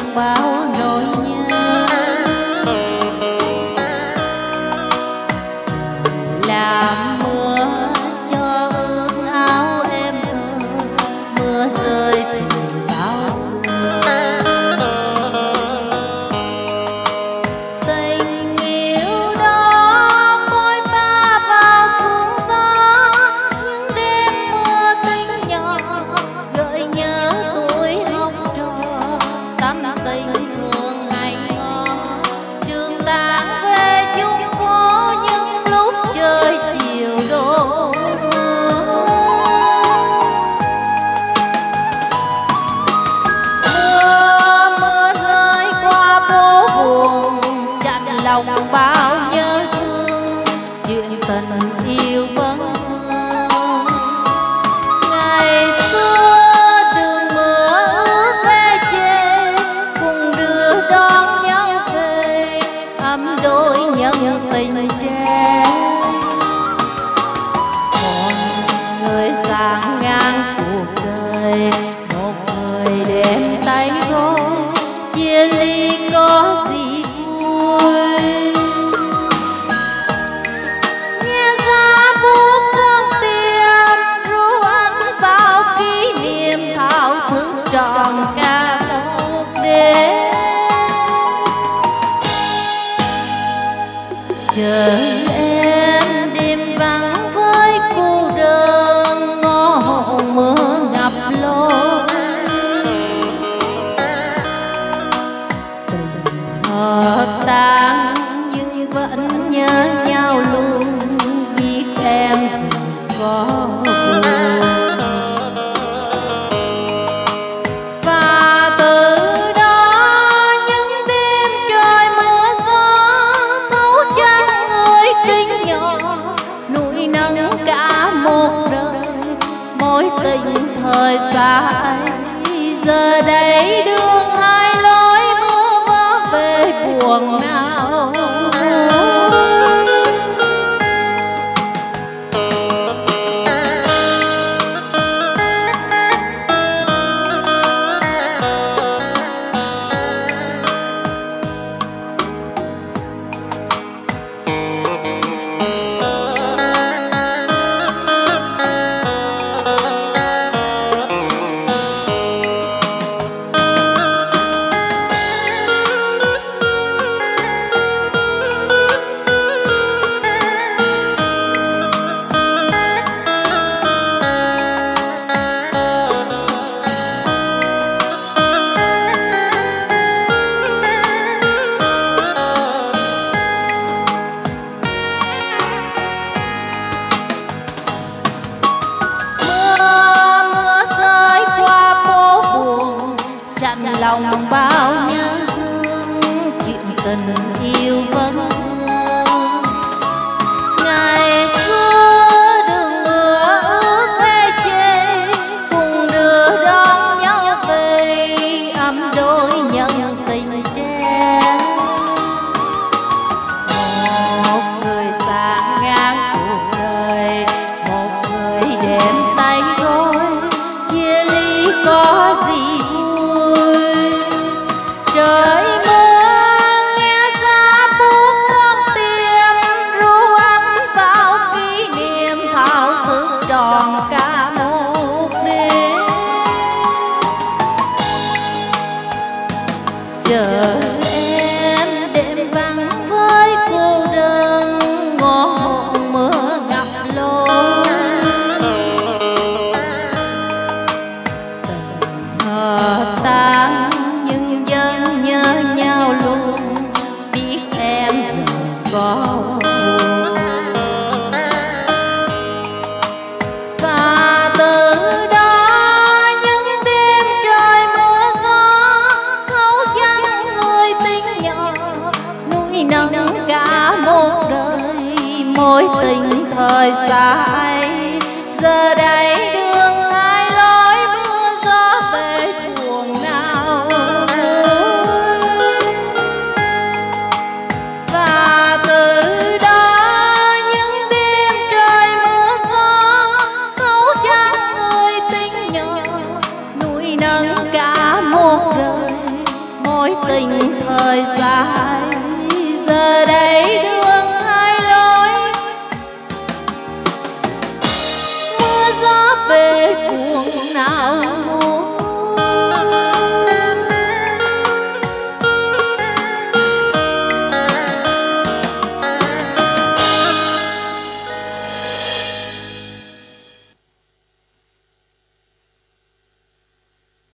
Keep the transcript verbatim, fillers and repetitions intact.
lòng bao nỗi nhớ. Làm mưa cho ướt áo em thơ, mưa rơi từ bao xưa. Tình yêu đó môi pha vào sương gió, những đêm mưa tinh nhỏ gợi nhớ tuổi học trò. Tâm tình thường hay ngó trường tàng về chung phố, những lúc trời chiều đổ mưa. Mưa mưa rơi qua phố buồn, chạnh lòng bao nhớ thương, chuyện tình yêu vẫn vương. Ngày xưa đường mưa ướt ê chê, cùng đưa đón nhau về, ấm đôi nhân tình trẻ. Một người sang ngang cuộc đời, một người đem tay gối, chia ly có gì vui. Nghe giá buốt con tim ru anh vào kỷ niệm, thao thức trọn cả một đêm. Chờ em đêm vắng với cô đơn, ngõ hồn mưa ngập lối. Tình hợp tan nhưng vẫn nhớ nhau luôn, biết em giờ có buồn. Và từ đó những đêm trời mưa gió, thấu trắng người kinh nhỏ, nuôi nấng cả một đời mối tình thời xa ấy. Giờ đây đường hai lối, mưa vó về buồn nào. Lòng bao nhớ thương, chuyện tình yêu vẫn vương. Ngày xưa đường mưa ướt ê chê, cùng đưa đón nhau về, ấm đôi nhân tình trẻ. Một người sang ngang cuộc đời, một người đem tay gối, chia ly có gì vui. Trời mưa nghe giá buốt con tim ru anh vào kỷ niệm, thao thức trọn cả một đêm. Chờ em đêm vắng với cô đơn, ngõ hồn mưa ngập lối. Tình hợp tan nhưng vẫn nhớ nhau luôn, biết em giờ có buồn. Và từ đó những đêm trời mưa gió, thấu trắng người tình nhỏ, nuôi nấng cả một đời mối tình thời xa ấy. Giờ đây đường hai lối, mưa gió về buồn nào. Và từ đó những đêm trời mưa gió, thấu trắng người tình nhỏ, nuôi nấng cả một đời mối tình thời dài giờ đây